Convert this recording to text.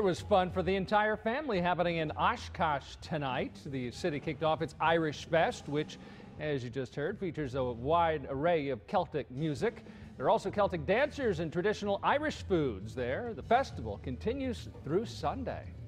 was fun for the entire family happening in Oshkosh tonight. The city kicked off its Irish Fest, which, as you just heard, features a wide array of Celtic music. There are also Celtic dancers and traditional Irish foods there. The festival continues through Sunday.